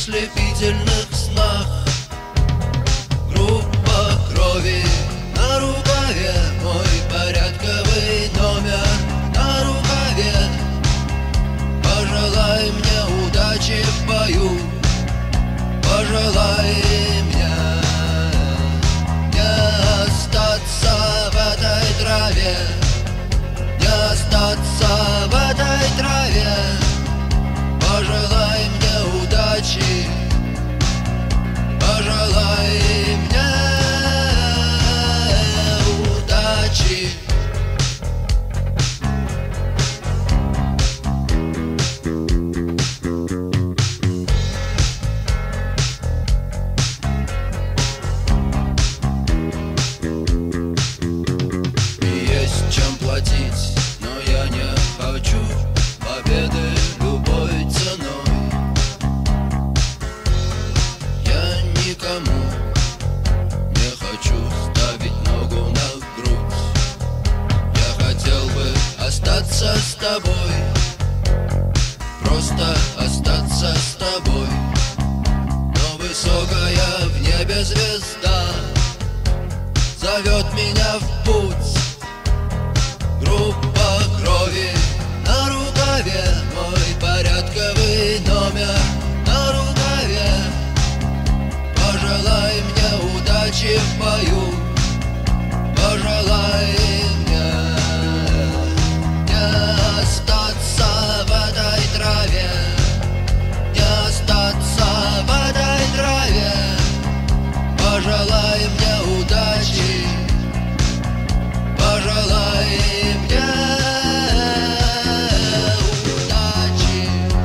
ослепительных снах. Группа крови на рукаве, мой порядковый номер на рукаве. Пожелай мне удачи в бою, пожелай мне не остаться в этой траве, не остаться в этой траве. Пожелай мне удачи, пожелай мне удачи. Есть чем платить, но я не хочу победы любой ценой. Я никому не хочу ставить ногу на грудь. Я хотел бы остаться с тобой, просто остаться с тобой. Но высокая в небе звезда зовет меня в путь. Группа крови на рукаве, мой порядковый номер на рукаве. Пожелай мне удачи в бою, пожелай мне не остаться в этой траве, не остаться в этой траве. Пожелай мне удачи, пожелай мне удачи.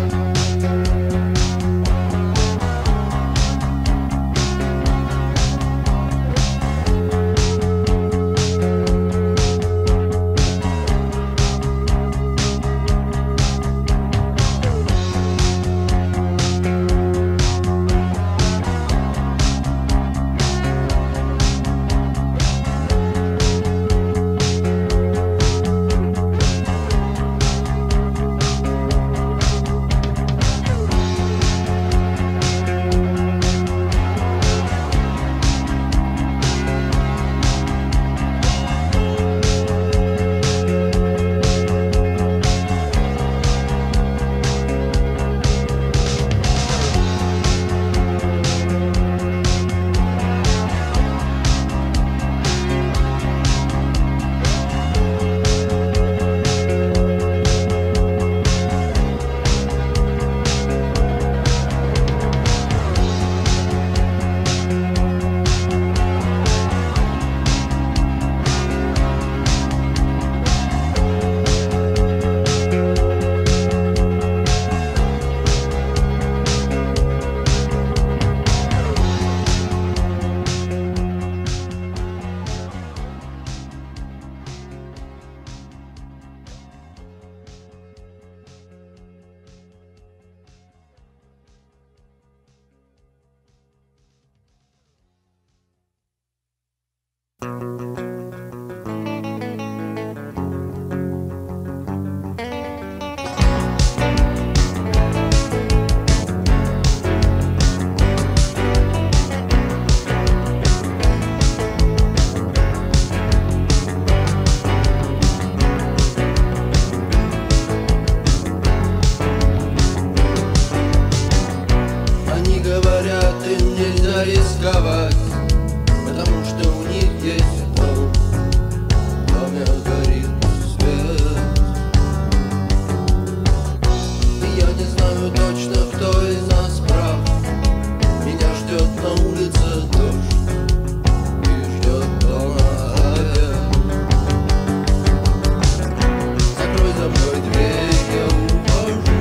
Они говорят, им нельзя рисковать, потому что у них есть дом, в доме горит свет. И я не знаю точно, кто из нас прав. Меня ждет на улице дождь и ждет волна овец. Закрой за мной дверь, я ухожу.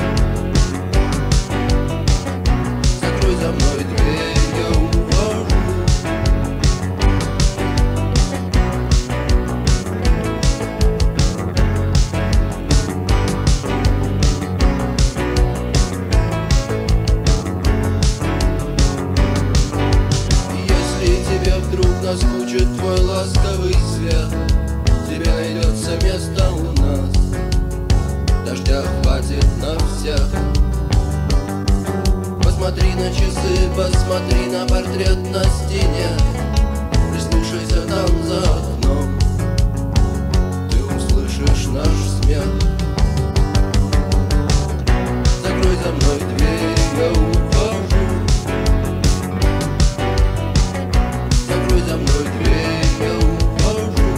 Закрой за мной дверь, я ухожу. Если тебе вдруг наскучит твой ласковый свет, тебе найдется место у нас, дождя хватит на всех. Посмотри на часы, посмотри на портрет на стене, прислушайся там за окном, ты услышишь наш смех. Закрой за мной дверь, я ухожу. Закрой за мной дверь, я ухожу.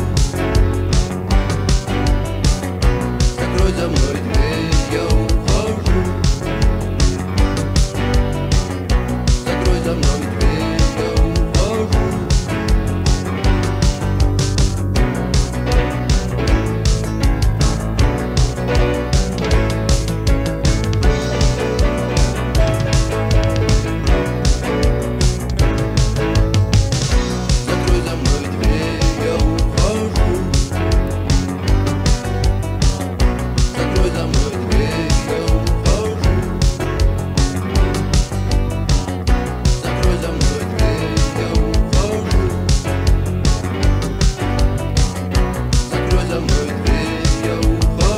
Закрой за мной дверь, я ухожу. Закрой за мной дверь, я ухожу. Закрой за мной дверь, я ухожу. Закрой за мной дверь, я ухожу. Закрой за мной дверь, я ухожу. Закрой за мной дверь, я ухожу.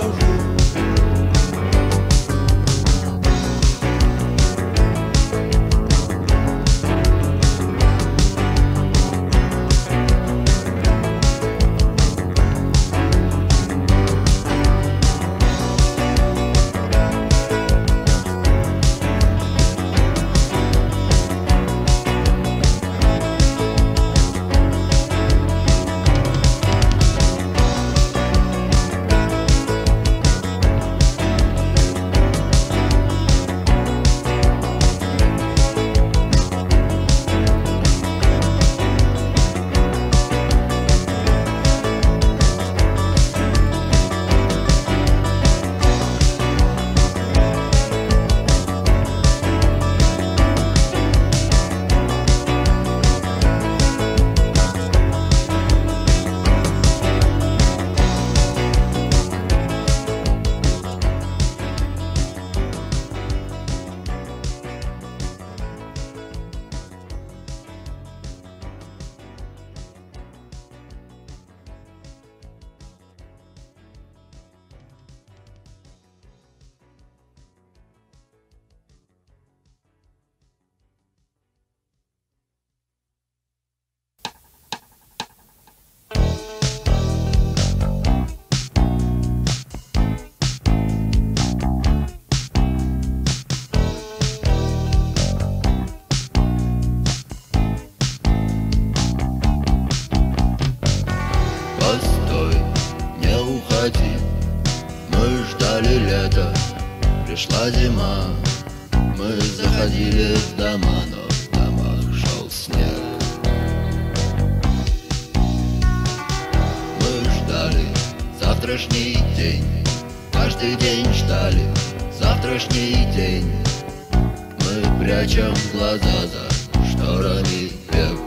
Постой, не уходи, мы ждали лета, пришла зима. Мы заходили в дома, но в домах шел снег. Мы ждали завтрашний день, каждый день ждали завтрашний день. Мы прячем глаза за шторами век.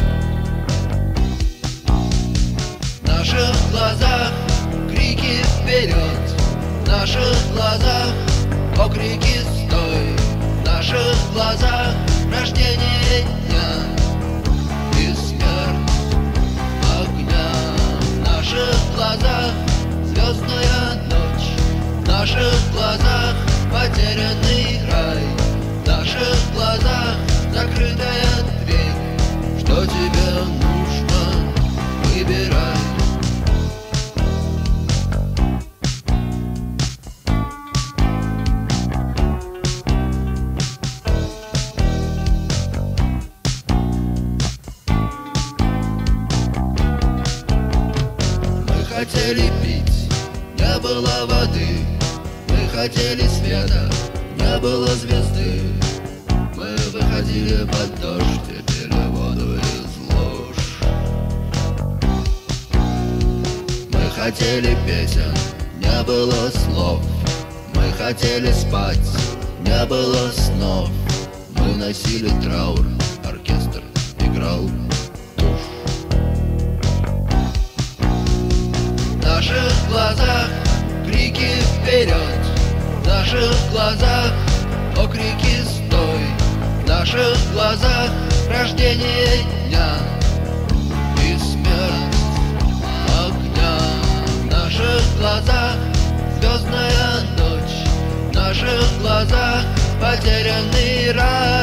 В наших глазах крики вперед, в наших глазах окрики стой, в наших глазах рождение дня и смерть огня. В наших глазах звездная ночь, в наших глазах потерянный рай, в наших глазах закрытая дверь. Что тебе нужно, выбирай. Мы хотели пить, не было воды. Мы хотели света, не было звезды. Мы выходили под дождь и пили воду из луж. Мы хотели песен, не было слов. Мы хотели спать, не было снов. Мы носили траур, оркестр играл тушь. В наших глазах крики вперед, в наших глазах окрики стой, в наших глазах рождение дня и смерть огня. В наших глазах звездная ночь, в наших глазах потерянный рай.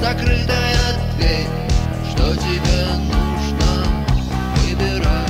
закрытая дверь. Что тебе нужно, выбирай.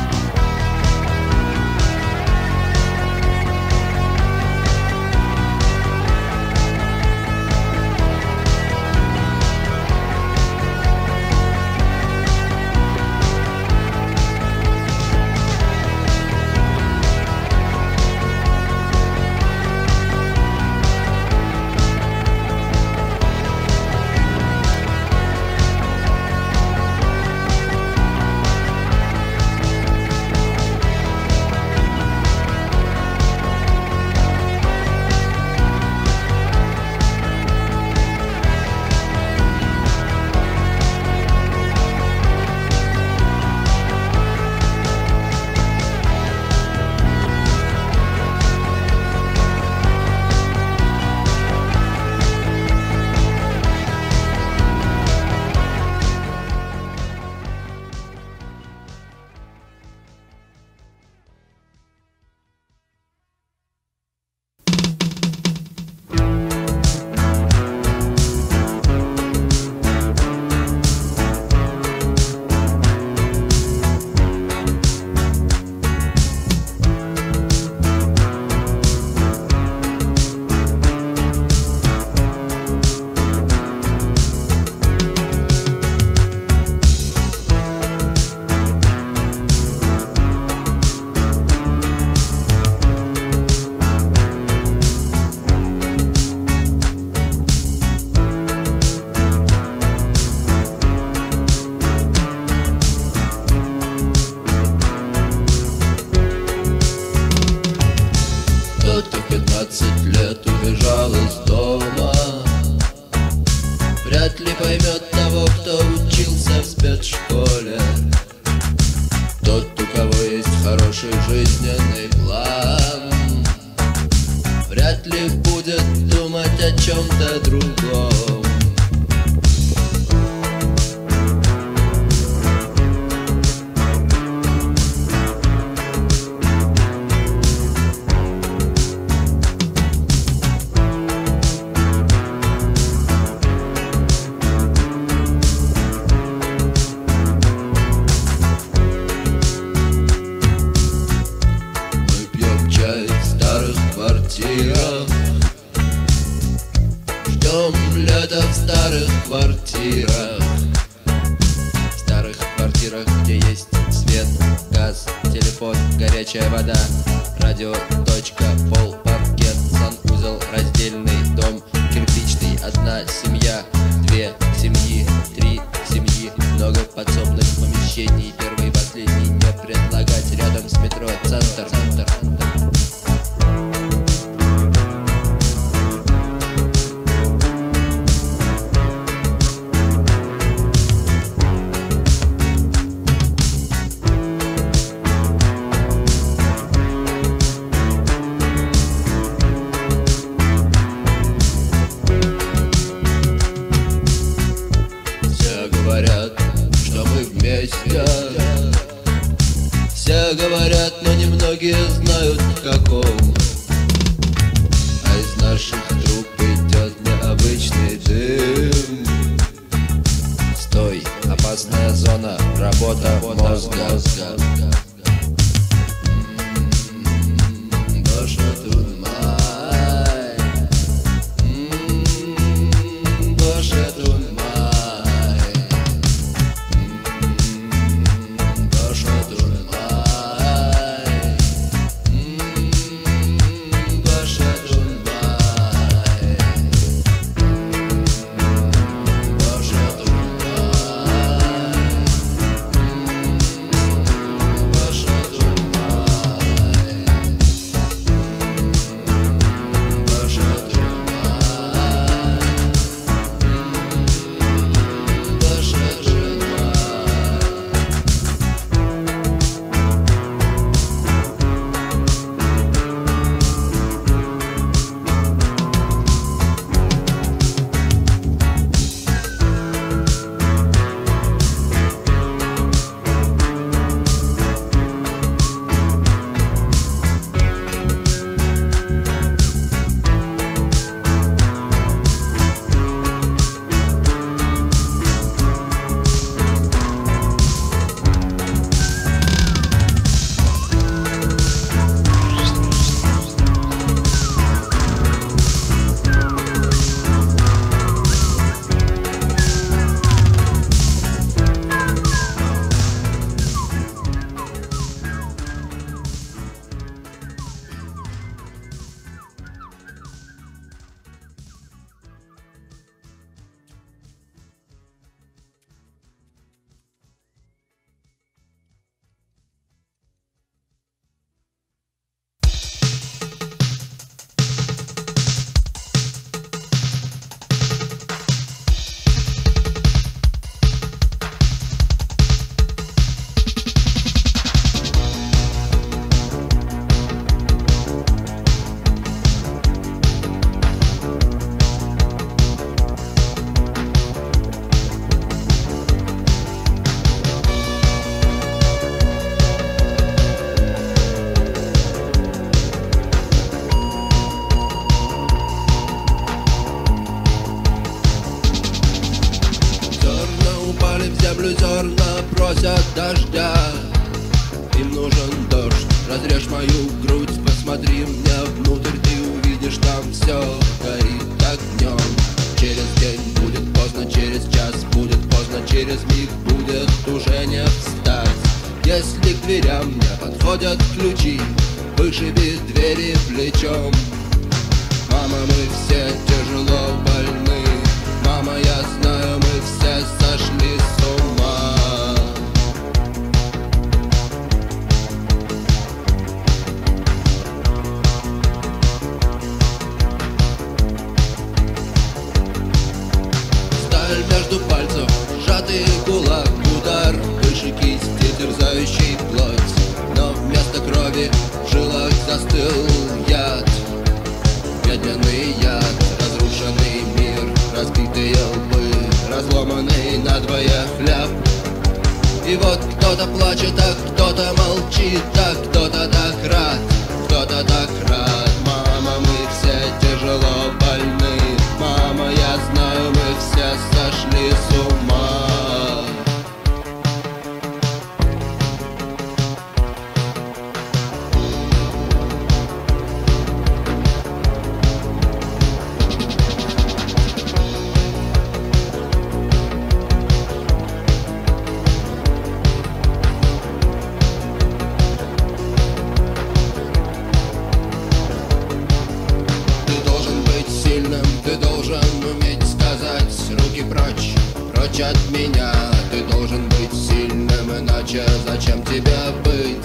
Кто-то в 15 лет убежал из дома, вряд ли поймет того, кто учился в спецшколе. Тот, у кого есть хороший жизненный план, вряд ли будет думать о чем-то другом. Ждем лета в старых квартирах. В старых квартирах, где есть свет, газ, телефон, горячая вода, радио, точка, пол, паркет, санузел, раздельный дом, кирпичный, одна семья, две семьи, три семьи, много подсобных помещений, первый и последний не предлагать, рядом с метро центр. Все говорят, но немногие знают в каком. А из наших труб идет необычный дым. Стой, опасная зона, работа мозга. Боже ты мой, Боже ты мой. просят дождя. Им нужен дождь, разрежь мою грудь, посмотри мне внутрь, ты увидишь, там все горит огнем. Через день будет поздно, через час будет поздно, через миг будет уже не встать. Если к дверям не подходят ключи, вышиби двери плечом. Мама, мы все тяжело больны, мама, я знаю, мы все сошли с ума. Сталь между пальцев, сжатый кулак, удар выше кисти, терзающий плоть. Но вместо крови в жилах застыл яд, медленный яд, разрушенный мир, разбитые лбы, разломанный надвое хлеб. И вот кто-то плачет, а кто-то молчит, а кто-то так рад, кто-то так рад. Мама, мы все тяжело больны, мама, я знаю, мы все сошли с ума. Ты должен уметь сказать руки прочь, прочь от меня. Ты должен быть сильным, иначе зачем тебе быть?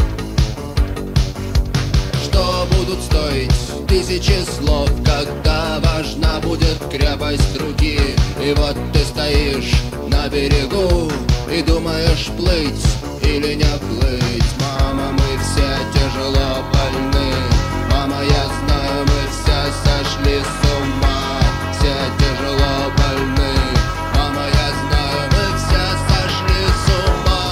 Что будут стоить тысячи слов, когда важна будет крепость руки? И вот ты стоишь на берегу и думаешь, плыть или не плыть. Мама, мы все тяжело больны, мама, я знаю, мы все сошли с ума. Все тяжело больны, мама, я знаю, мы все сошли с ума.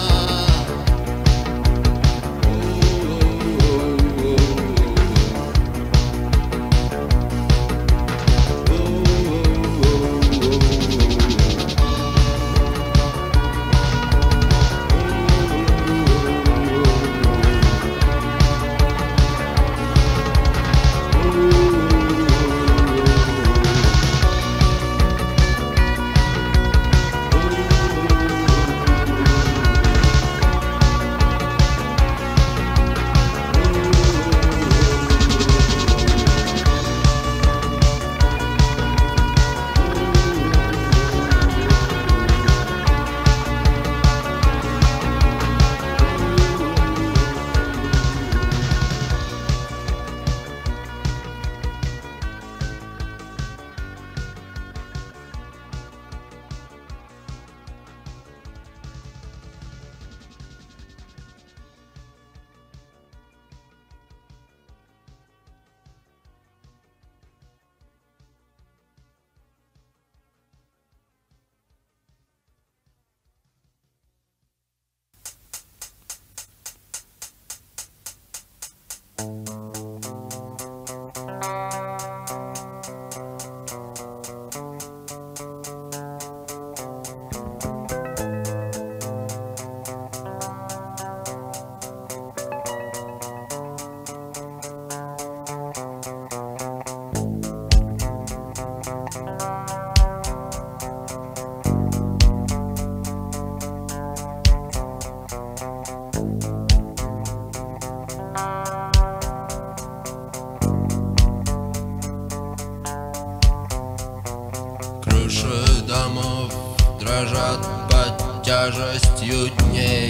Крыши домов дрожат под тяжестью дней.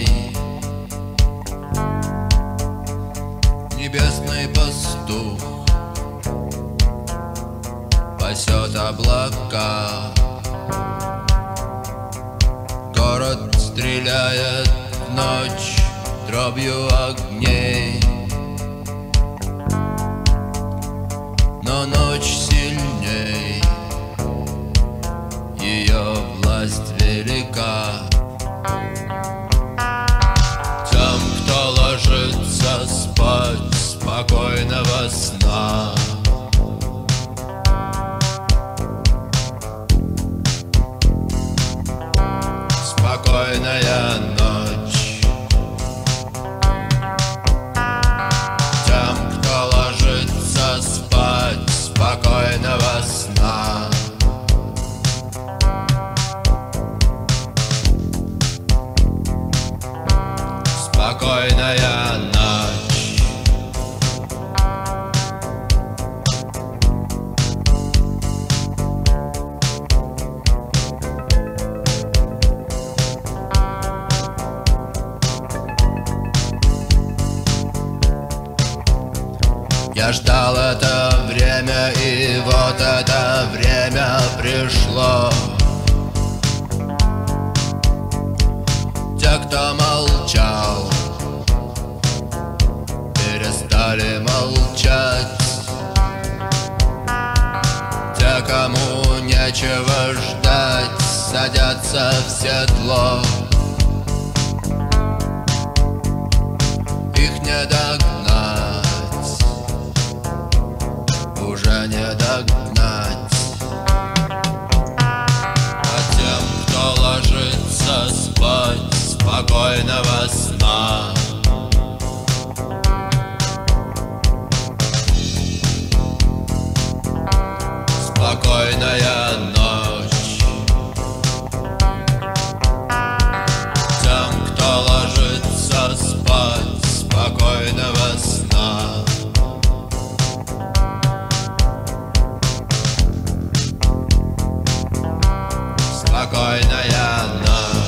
Небесный пастух пасет облака. Город стреляет в ночь дробью огней. Но ночь сильней, ее власть велика. Тем, кто ложится спать, спокойного сна. Спокойная кто молчал, перестали молчать. Те, кому нечего ждать, садятся в седло. Их не догнать, уже не догнать. А тем, кто ложится спать, спокойного сна. Спокойная ночь. Тем, кто ложится спать, спокойного сна. Спокойная ночь.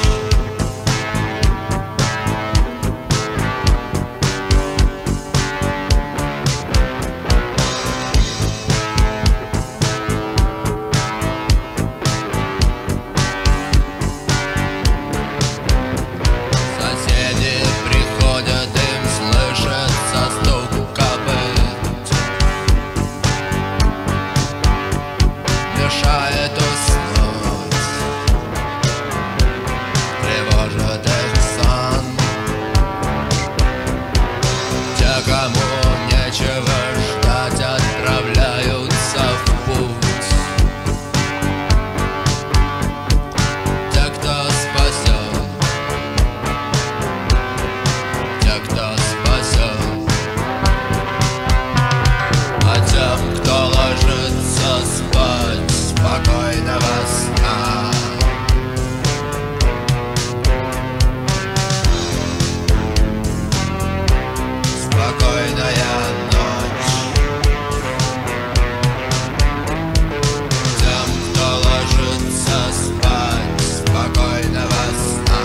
Мешает уснуть, тревожит их сон. Те, кому нечего ждать, отправляются в путь. Те, кто спасен, те, кто спасен. А тем, кто ложится спать, спокойного сна. Спокойная ночь. Тем, кто ложится спать, спокойного сна.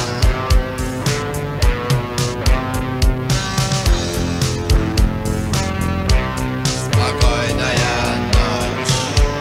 Спокойная ночь.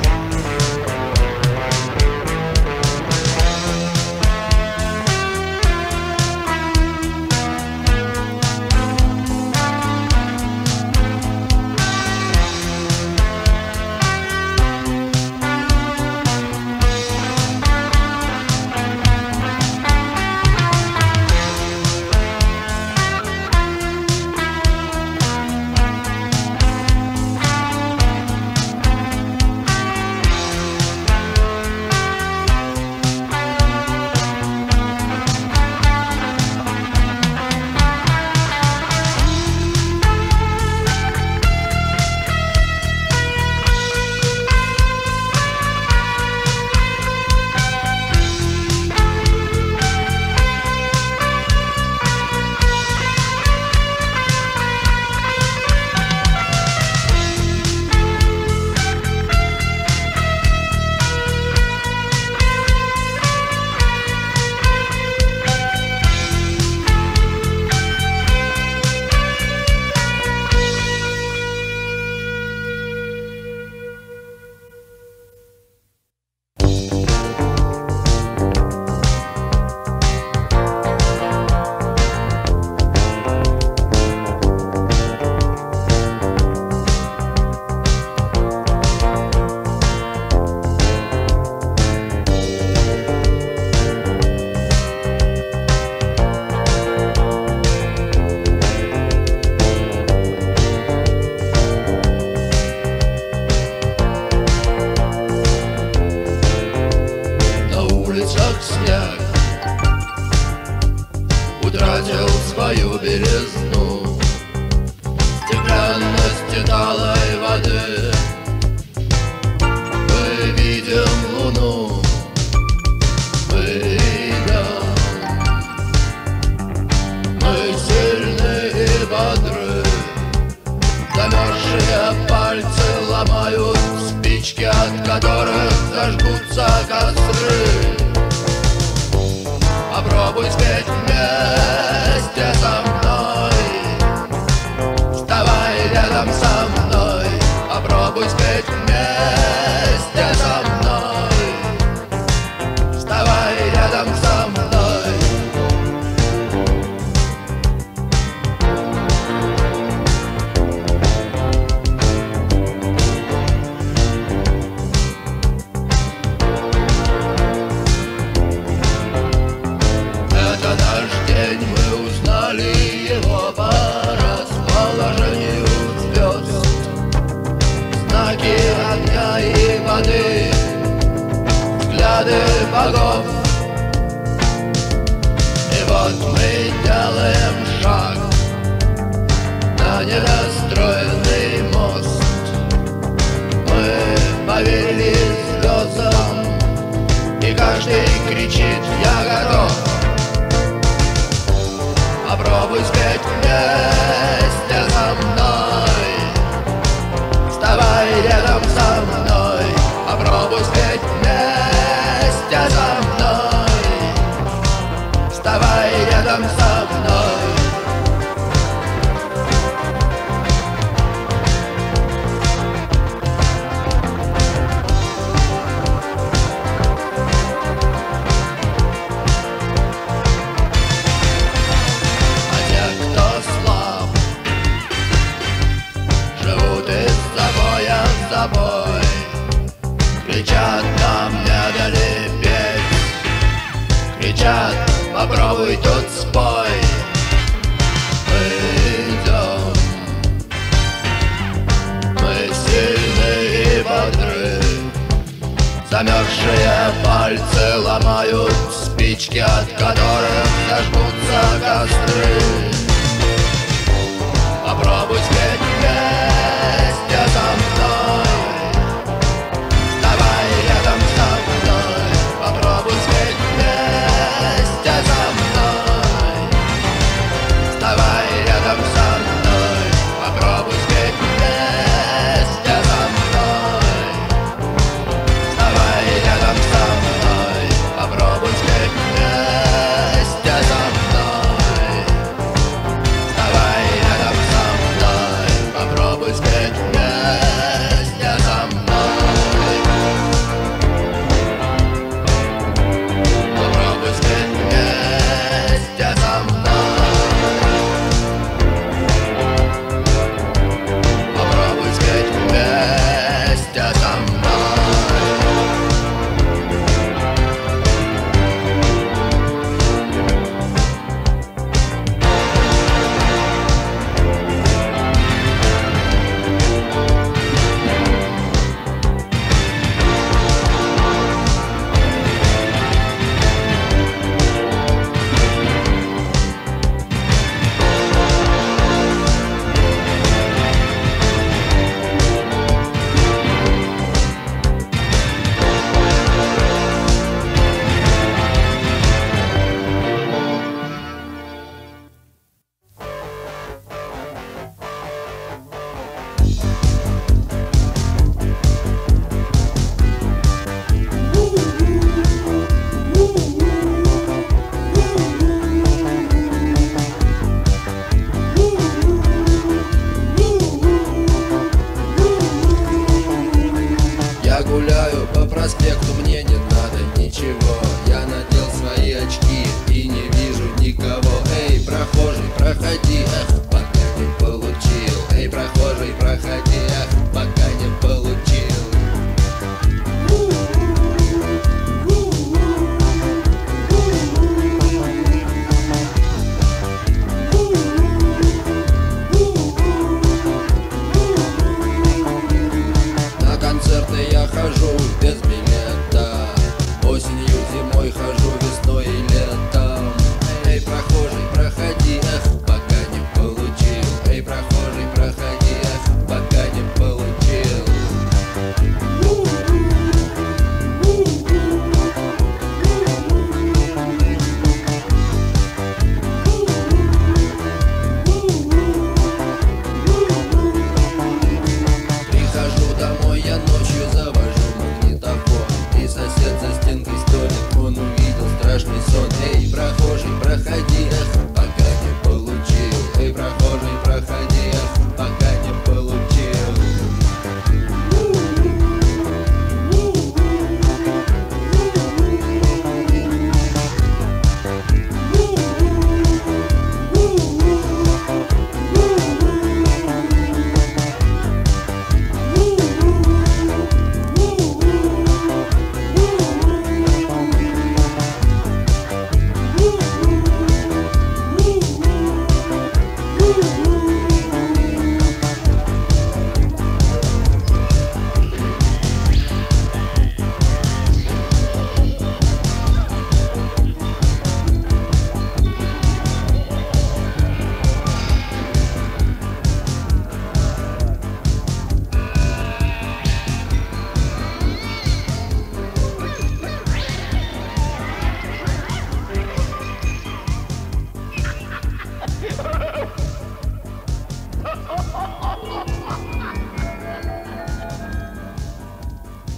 Снег утратил свою белизну, стеклянности талой воды. Мы видим луну, мы видим. Мы сильны и бодры. Замерзшие пальцы ломают спички, от которых зажгутся костры. Попробуй спеть вместе со мной, вставай рядом со мной. Попробуй спеть вместе со мной, вставай рядом со мной. взгляды богов. И вот мы делаем шаг на недостроенный мост. Мы поверили звездам, и каждый кричит: я готов. Попробуй спеть вместе со мной, вставай рядом со мной. Попробуй спеть вместе со мной, вставай рядом со мной. Кричат, нам не дали петь. Кричат, попробуй тут спой. Мы идем, мы сильны и бодры. Замерзшие пальцы ломают спички, от которых зажгутся костры. Попробуй спеть вместе со мной, вставай рядом со мной. Попробуй спеть вместе со мной, вставай рядом со мной. Попробуй спеть вместе со мной, вставай рядом со мной. Попробуй спеть вместе со мной, вставай рядом со мной. Попробуй спеть вместе со мной. Попробуй спеть вместе со мной. Попробуй спеть вместе со мной. Я гуляю по проспекту, мне не надо ничего. Я надел свои очки и не вижу никого. Эй, прохожий, проходи, эх, пока не получил. Эй, прохожий, проходи, эх, пока не получил. На концерты я хожу без билета. Осенью, зимой хожу, весной и летом. Эй, прохожий, проходи, эх, пока не получил.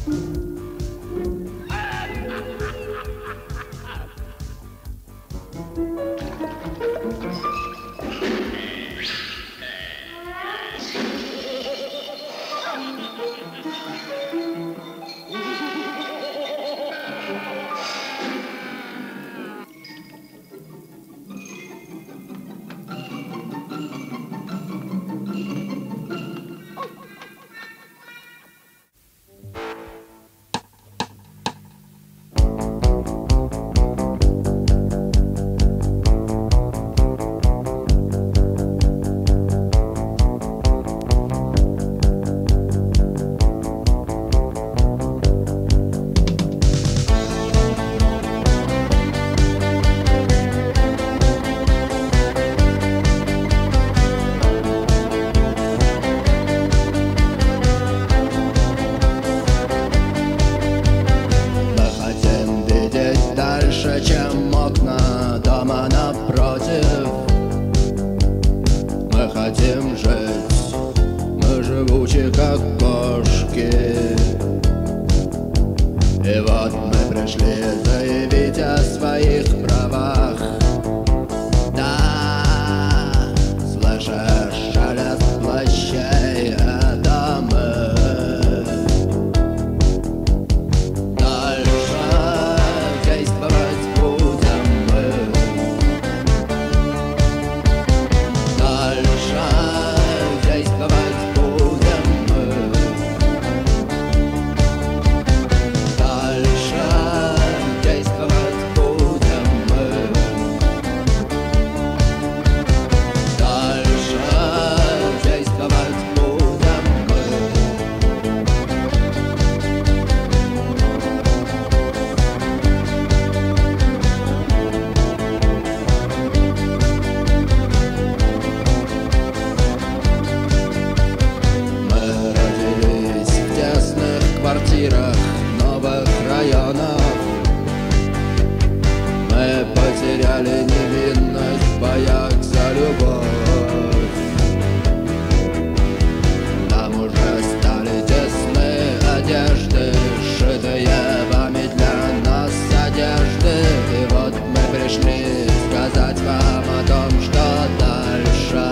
Чем окна дома напротив. Мы хотим жить, мы живучи как кошки. И вот мы пришли заявить о своих правах. Да, слышишь шелест плащей, это мы. Новых районов мы потеряли невинность в боях за любовь. Нам уже стали тесны одежды, сшитые вами для нас одежды. И вот мы пришли сказать вам о том, что дальше.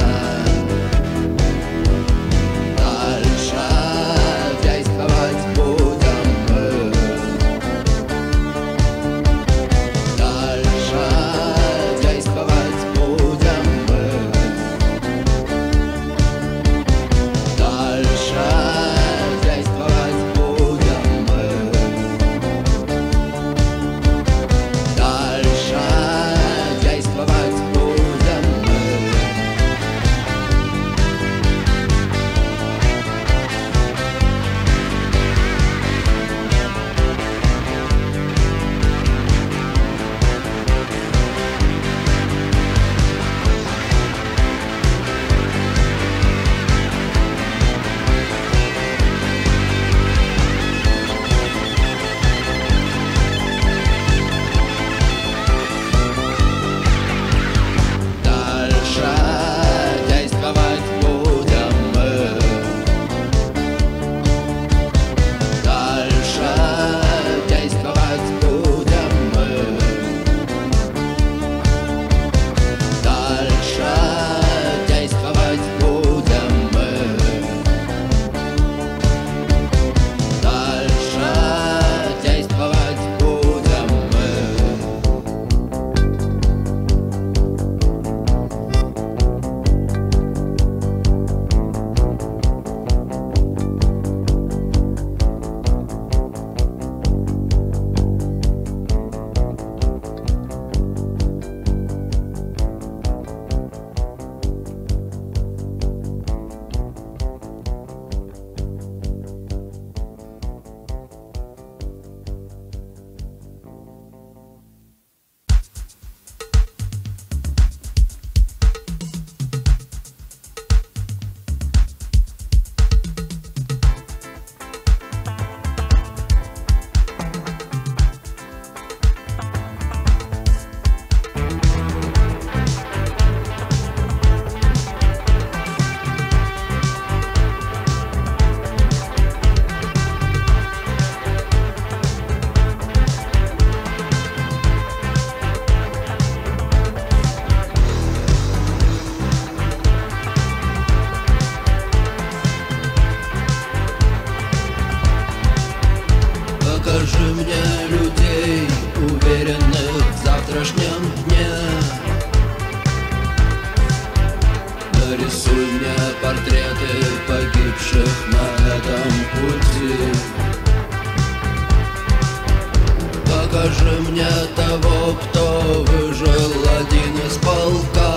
Покажи мне людей, уверенных в завтрашнем дне. Нарисуй мне портреты погибших на этом пути. Покажи мне того, кто выжил один из полка.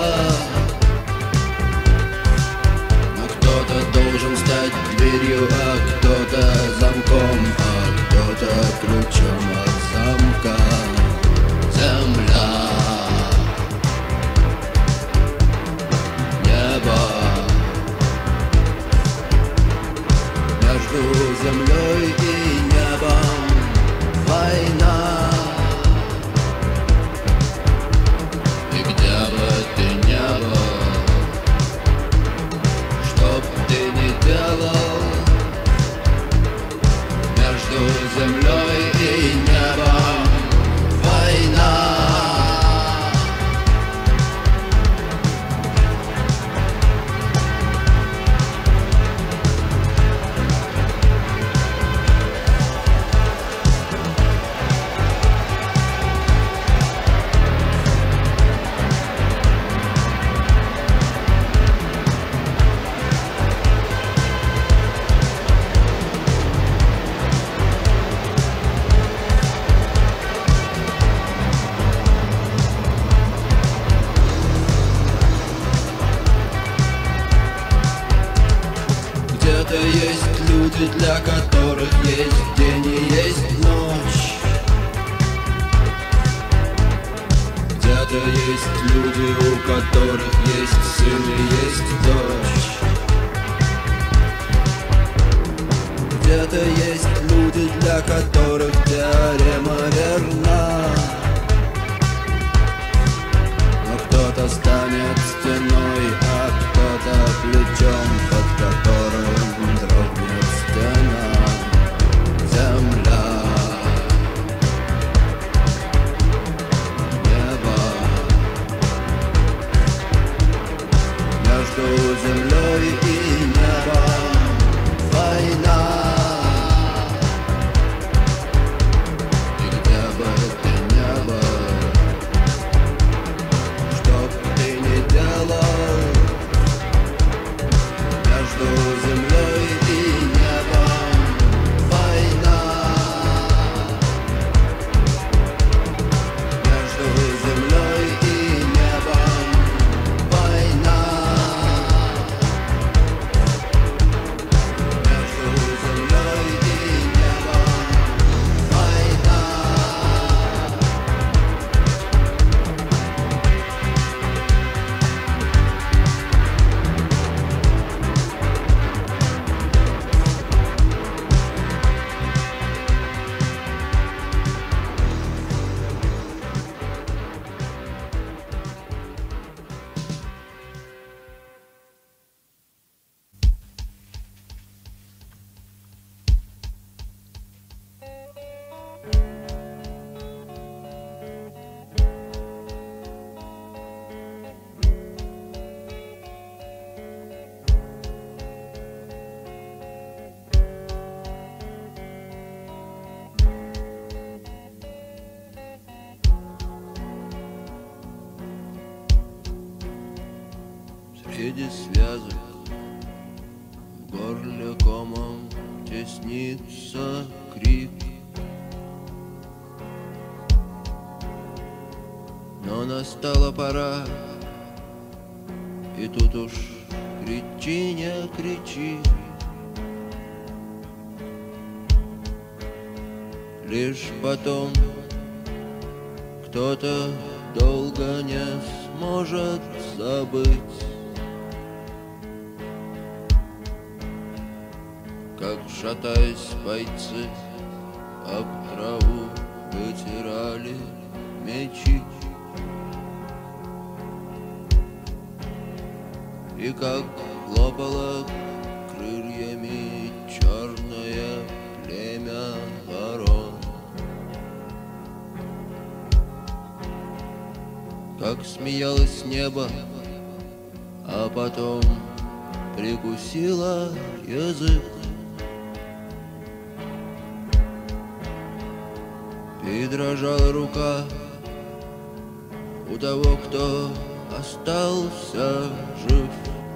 Но кто-то должен стать дверью, а кто-то замком, а кто-то ключом от замка. Земля, небо, между землей и небом война. И где бы ты ни был, что б ты ни делал, между землей и небом война. Где-то есть люди, для которых есть день и есть ночь. Где-то есть люди, у которых есть сын и есть дочь. Где-то есть люди, для которых теорема верна. Но кто-то станет стеной, а кто-то плечом, под которым дрогнет стена. Земля, небо, между землей и небом война. И где бы ты ни был, что б ты ни делал, между землей и небом война. Между землей и небом война. Между землей и небом война. Среди связок в горле комом теснится крик. Но настала пора, и тут уж кричи, не кричи. Лишь потом кто-то долго не сможет забыть, как, шатаясь, бойцы об траву вытирали мечи. И как хлопало крыльями черное племя ворон, как смеялось небо, а потом прикусила язык. И дрожала рука у того, кто остался жив.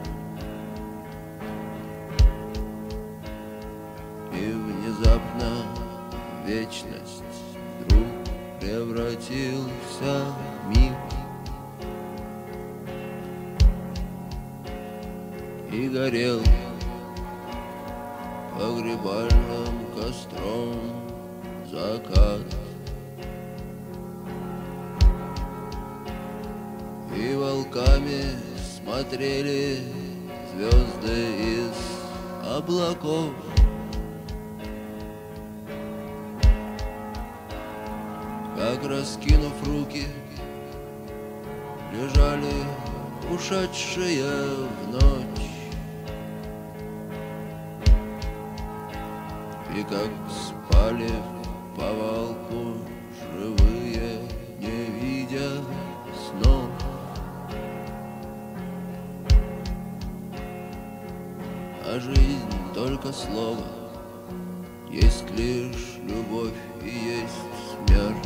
И внезапно вечность вдруг превратился в миг. И горел погребальным костром закат. И волками смотрели звезды из облаков. Как, раскинув руки, лежали ушедшие в ночь. И как спали в повалку живые, не видя снов. А жизнь только слово, есть лишь любовь и есть смерть.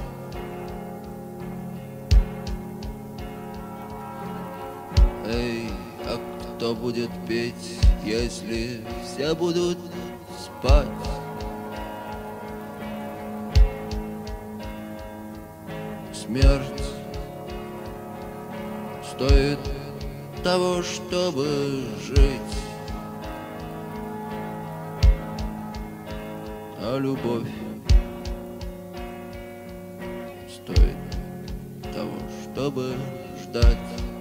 Эй, а кто будет петь, если все будут спать? Смерть стоит того, чтобы жить, а любовь стоит того, чтобы ждать.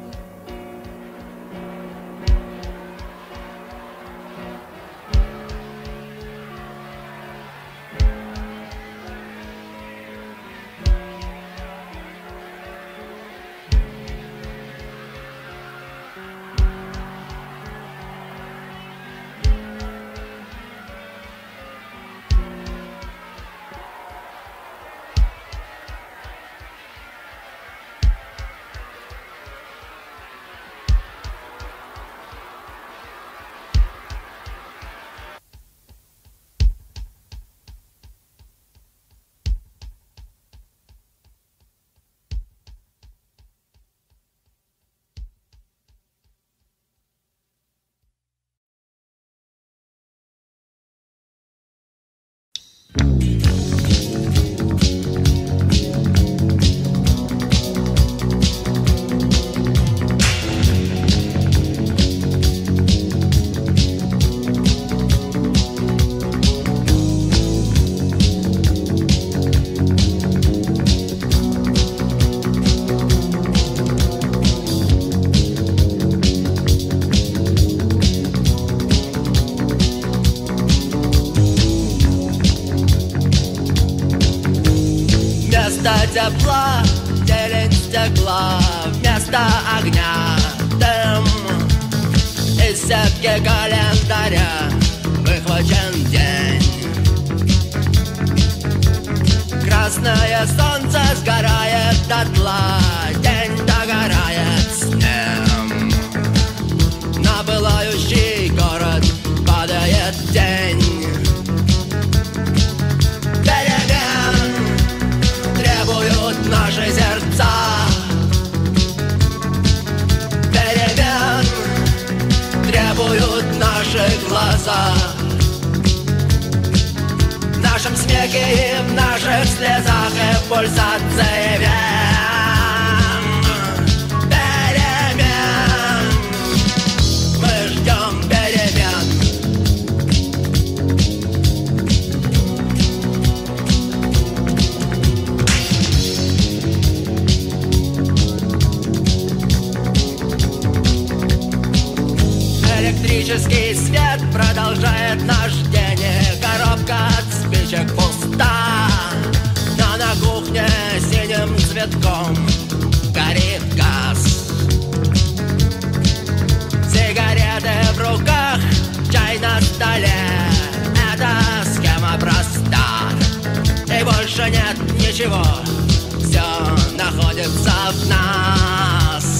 Вместо тепла зелень стекла, вместо огня дым. Из сетки календаря выхвачен день. Красное солнце сгорает дотла, день догорает с ним. На пылающий город падает тень. Наши сердца перемен требуют наши глаза. В нашем смехе и в наших слезах и в пульсации вен перемен. Мы ждем перемен. Электрический свет продолжает наш день. Коробка от спичек пуста, но на кухне синим цветком горит газ. Сигареты в руках, чай на столе. Эта схема проста, и больше нет ничего. Все находится в нас.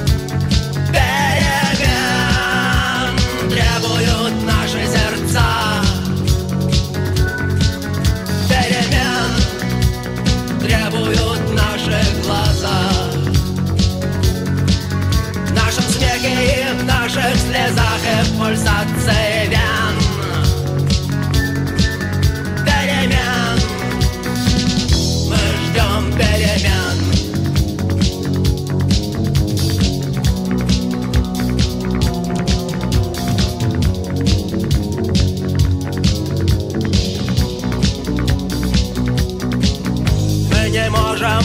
Требуют наши сердца перемен.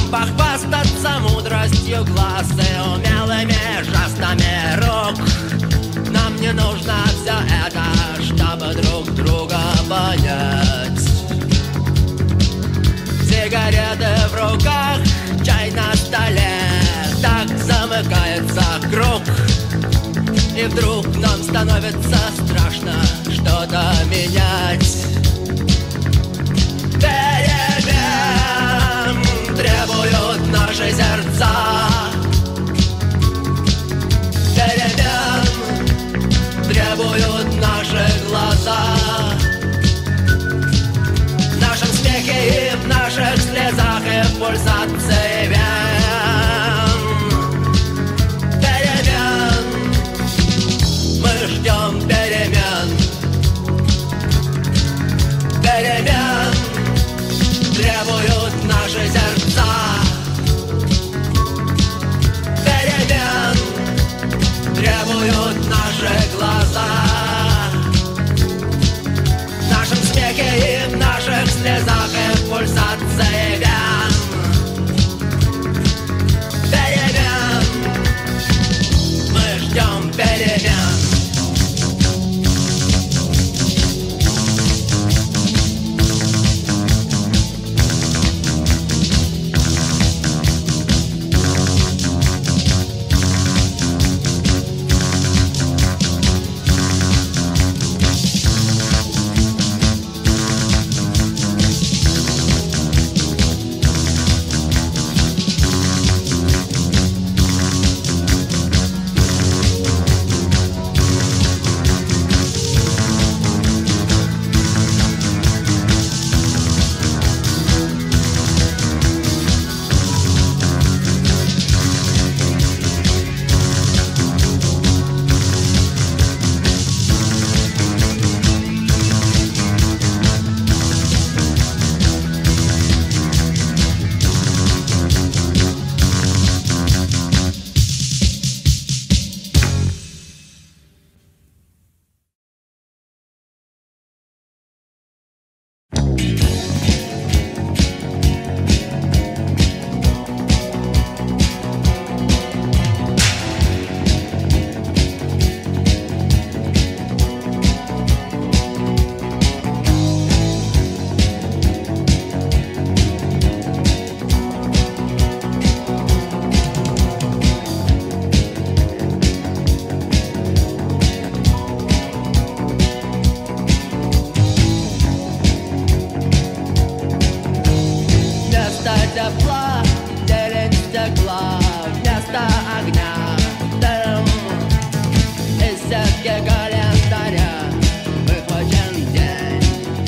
похвастаться мудростью глаз и умелыми жестами рук. Нам не нужно все это, чтобы друг друга понять. Сигареты в руках, чай на столе, так замыкается круг. И вдруг нам становится страшно что-то менять. Перемен требуют наши сердца. Перемен требуют наши глаза. В нашем смехе и в наших слезах и в пульсации вен. Перемен, мы ждем перемен. Перемен требуют наши сердца. Перемен требуют наши глаза. В нашем смехе и в наших слезах и в пульсации вен. Перемен, мы ждем перемен. Тепла, зелень стекла, вместо огня дым. Из сетки календаря выхвачен день.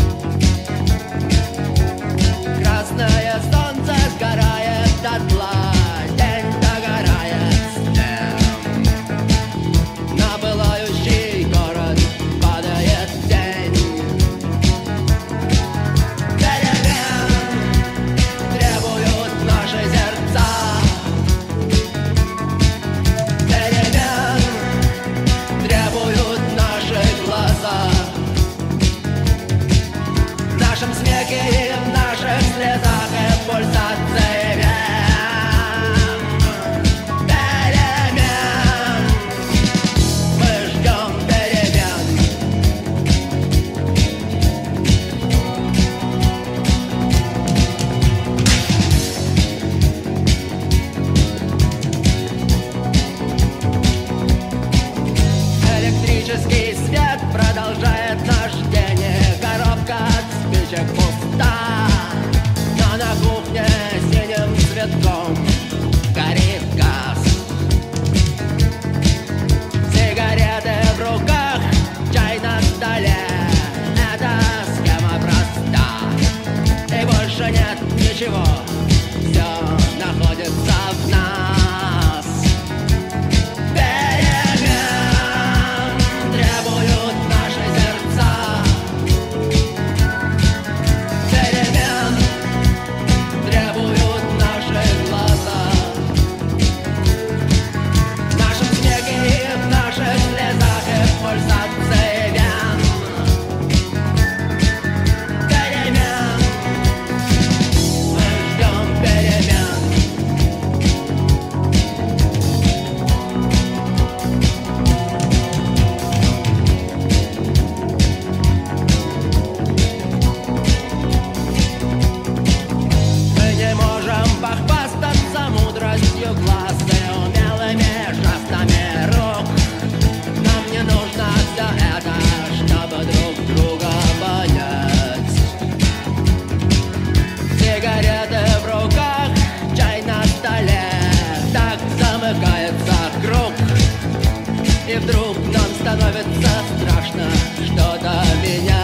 Красное солнце сгорает дотла, день догорает с ним. На пылающий город падает тень. Требуют наши сердца. Перемен требуют наши глаза. В нашем смехе и в наших слезах и в пульсации вен. Перемен, мы ждем перемен. Электрический свет продолжает наш день. Коробка от спичек пуста, но на кухне синим цветком горит газ. Сигареты в руках, чай на столе. Эта схема проста, и больше нет ничего. Все находится в нас. Перемен требуют наши сердца. Перемен требуют наши глаза. В нашем смехе и в наших слезах и в пульсации вен. Перемен, мы ждем сигареты в руках, чай на столе. Так замыкается круг, и вдруг нам становится страшно. Что-то меня